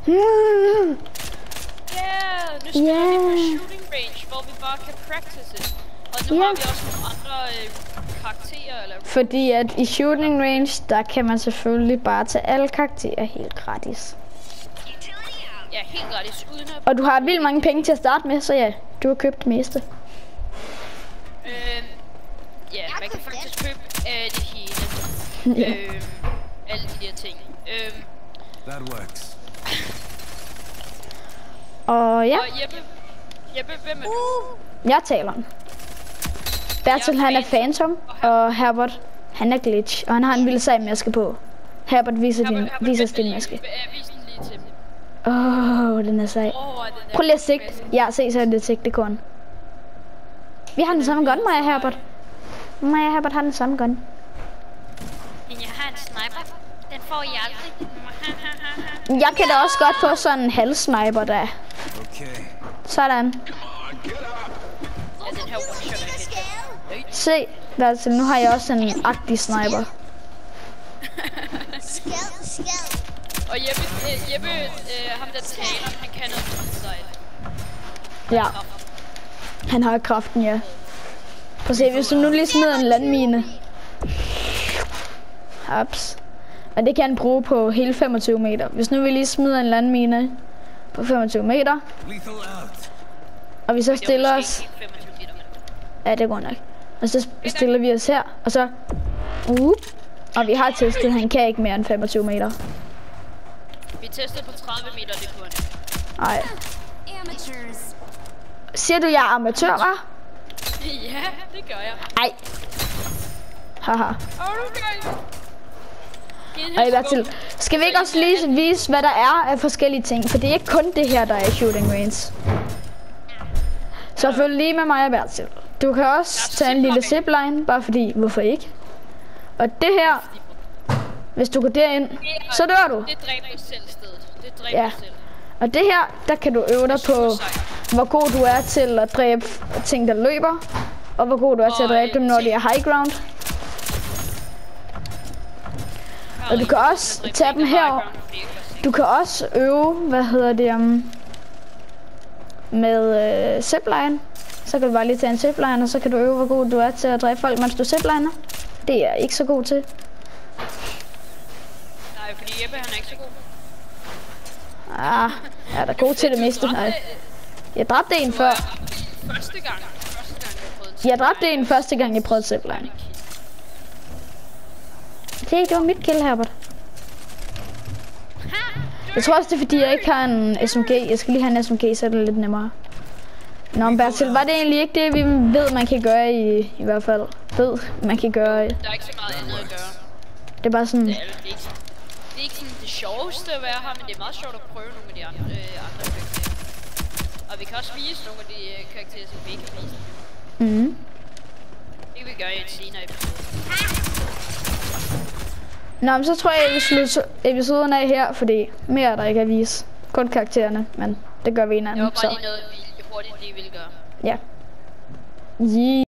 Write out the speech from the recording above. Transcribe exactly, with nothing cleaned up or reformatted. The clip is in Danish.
Mm. Yeah, nu spiller yeah. vi på shooting range, hvor vi bare kan practice. Og nu yeah. har vi også nogle andre øh, karakterer, eller... Fordi at i shooting range, der kan man selvfølgelig bare tage alle karakterer helt gratis. Ja, helt gratis, uden at... Og du har vildt mange penge til at starte med, så ja, du har købt det meste. Øhm, ja, man kan faktisk købe øh, det hele. Ja. Øhm, alle de der ting. Øhm, That works. Og ja. Og Jeppe, Jeppe, hvem er du? Jeg taler. Bertil, han er Phantom, og Herbert, han er Glitch, og han har en vild sag maske på. Herbert viser Herbert, din, Herbert, viser din maske. Vis den lige til dem. Åh, oh, den er sej. Oh, Prøv lige at sigte. Ja, se så er det sigtekorn. Vi har den samme gun, Maja Herbert. Maja Herbert har den samme gun. Men jeg har en sniper. Den får I aldrig. Jeg kan da også godt få sådan en halvsniper der. Okay. Sådan. Ja, den her one shot. Se, Bertil, nu har jeg også en agtig sniper. Og Jeppe, øh, Jeppe øh, ham der taler, han kan noget sejt. Ja. Han har kraften, ja. Prøv at se, hvis du nu lige smider en landmine. Haps. Og det kan han bruge på hele femogtyve meter. Hvis nu vi lige smider en landmine på femogtyve meter. Og vi så stiller os... Ja, det går nok. Og så stiller vi os her, og så... Uh, og vi har testet, at han kan ikke mere end femogtyve meter. Vi testede på tredive meter, det kunne han. Nej. Siger du, jeg er amatør, hva'? Ja, det gør jeg. Ej. Haha. Okay. Ej, Bertil. Skal vi ikke også lige vise, hvad der er af forskellige ting? For det er ikke kun det her, der er i shooting range. Så følg lige med mig og Bertil. Du kan også tage en lille zipline, bare fordi, hvorfor ikke? Og det her, hvis du går derind, så dør du. Det dræber selv stedet. Det dræber Ja. selv. Og det her, der kan du øve dig på, hvor god du er til at dræbe ting, der løber. Og hvor god du er til at dræbe dem, når de er high ground. Og du kan også tage dem her. Du kan også øve, hvad hedder det, um, med øh, zipline. Så kan du bare lige tage en zipline, og så kan du øve, hvor god du er til at dræbe folk, mens du zipliner. Det er jeg ikke så god til. Nej, fordi Jeppe, han er ikke så god. Ah, jeg er da god til det meste. Nej. Jeg dræbte en før. Første gang. Første gang, jeg prøvede. Jeg dræbte en første gang, jeg prøvede zipline. Det, det var mit kill, Herbert. Jeg tror også, det er fordi, jeg ikke har en S M G. Jeg skal lige have en S M G, så er det lidt nemmere. Nå, men Bertil, var det egentlig ikke det, vi ved, man kan gøre i, i hvert fald? Ved, man kan gøre i. Der er ikke så meget andet at gøre. Det er bare sådan... Det er, det er, ikke, det er ikke sådan det sjoveste at være her, men det er meget sjovt at prøve nogle af de andre, øh, andre karakterer. Og vi kan også vise nogle af de øh, karakterer, som vi ikke kan vise. Mhm. Det kan vi gøre i en senere episode. Nå, men så tror jeg, at vi slutter episoden af her, fordi mere er der ikke at vise. Kun karaktererne, men det gør vi en anden. Det var bare lige noget, vi hurtigt lige ville gøre. Ja. Yeah.